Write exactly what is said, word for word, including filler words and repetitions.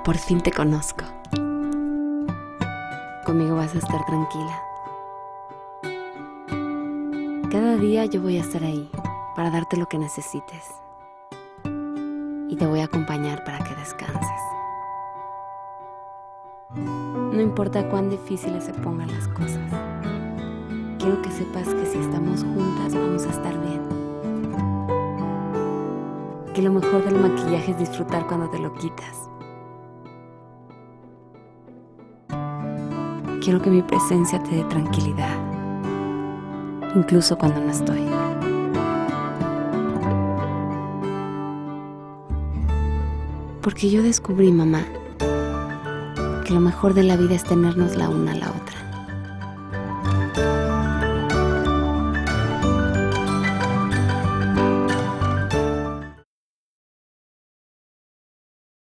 por fin te conozco. Conmigo vas a estar tranquila. Cada día yo voy a estar ahí para darte lo que necesites. Y te voy a acompañar para que descanses. No importa cuán difíciles se pongan las cosas. Quiero que sepas que si estamos juntas vamos a estar bien. Que lo mejor del maquillaje es disfrutar cuando te lo quitas. Quiero que mi presencia te dé tranquilidad, incluso cuando no estoy. Porque yo descubrí, mamá, que lo mejor de la vida es tenernos la una a la otra.